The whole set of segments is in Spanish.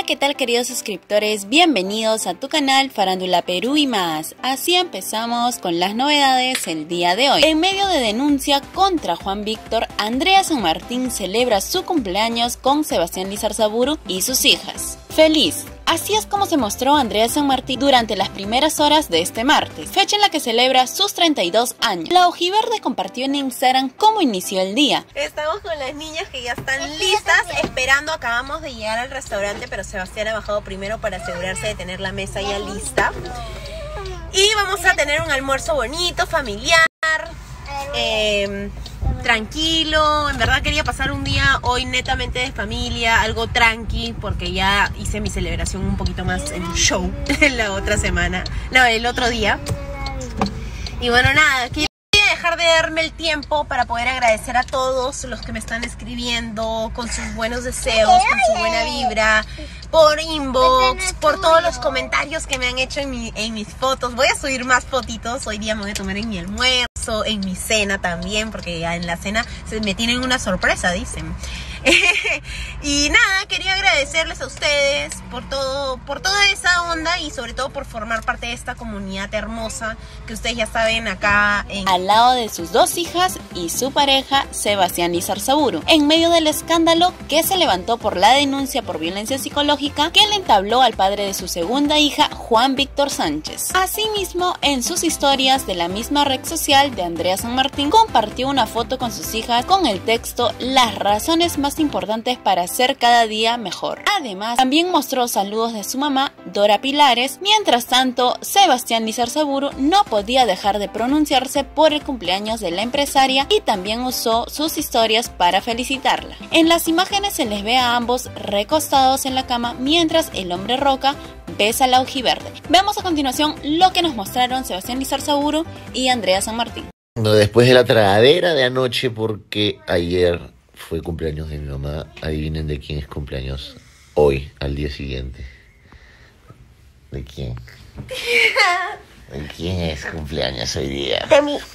Hola, ¿qué tal queridos suscriptores? Bienvenidos a tu canal Farándula Perú y más. Así empezamos con las novedades el día de hoy. En medio de denuncia contra Juan Víctor, Andrea San Martín celebra su cumpleaños con Sebastián Lizarzaburu y sus hijas. ¡Feliz! Así es como se mostró Andrea San Martín durante las primeras horas de este martes, fecha en la que celebra sus 32 años. La ojiverde compartió en Instagram cómo inició el día. Estamos con las niñas que ya están listas, esperando. Acabamos de llegar al restaurante, pero Sebastián ha bajado primero para asegurarse de tener la mesa ya lista. Y vamos a tener un almuerzo bonito, familiar, tranquilo. En verdad quería pasar un día hoy netamente de familia, algo tranqui, porque ya hice mi celebración un poquito más en show la otra semana, no, el otro día. Y bueno, nada, quería dejar de darme el tiempo para poder agradecer a todos los que me están escribiendo con sus buenos deseos, con su buena vibra, por inbox, por todos los comentarios que me han hecho en mis fotos. Voy a subir más fotitos, hoy día me voy a tomar en mi almuerzo, en mi cena también, porque ya en la cena me tienen una sorpresa, dicen. Y nada, quería agradecerles a ustedes por toda esa onda y sobre todo por formar parte de esta comunidad hermosa que ustedes ya saben acá al lado de sus dos hijas y su pareja Sebastián Lizarzaburu, en medio del escándalo que se levantó por la denuncia por violencia psicológica que le entabló al padre de su segunda hija, Juan Víctor Sánchez. Asimismo, en sus historias de la misma red social de Andrea San Martín, compartió una foto con sus hijas con el texto "Las razones más importantes para ser cada día mejor". Además, también mostró saludos de su mamá, Dora Pilares. Mientras tanto, Sebastián Lizarzaburu no podía dejar de pronunciarse por el cumpleaños de la empresaria y también usó sus historias para felicitarla. En las imágenes se les ve a ambos recostados en la cama mientras el hombre roca besa a la ojiverde. Veamos a continuación lo que nos mostraron Sebastián Lizarzaburu y Andrea San Martín. Después de la tragadera de anoche, porque ayer fue cumpleaños de mi mamá, adivinen de quién es cumpleaños hoy, al día siguiente. ¿De quién? ¿De quién es cumpleaños hoy día? de mí.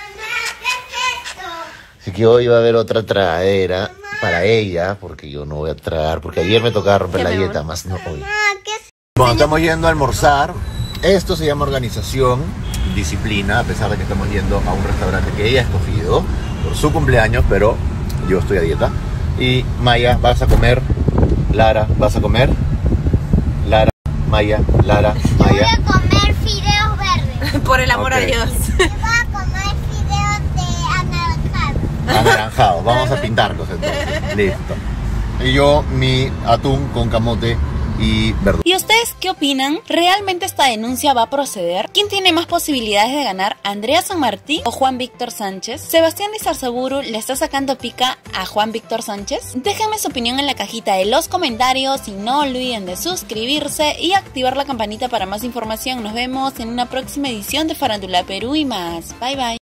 Así que hoy va a haber otra tragadera para ella, porque yo no voy a tragar, porque ayer me tocaba romper la dieta, más no hoy. Bueno, estamos yendo a almorzar. Esto se llama organización, disciplina, a pesar de que estamos yendo a un restaurante que ella ha escogido por su cumpleaños, pero yo estoy a dieta. Y Maya, vas a comer. Lara, vas a comer. Lara, Maya, Lara, Maya. Yo voy a comer fideos verdes. Por el amor a Dios. Voy a comer fideos de anaranjado. Anaranjado, vamos a pintarlos entonces. Listo. Y yo mi atún con camote y verdura. ¿Y ustedes qué opinan? ¿Realmente esta denuncia va a proceder? ¿Quién tiene más posibilidades de ganar, Andrea San Martín o Juan Víctor Sánchez? ¿Sebastián Lizarzaburu le está sacando pica a Juan Víctor Sánchez? Déjenme su opinión en la cajita de los comentarios y no olviden de suscribirse y activar la campanita para más información. Nos vemos en una próxima edición de Farándula Perú y más. Bye bye.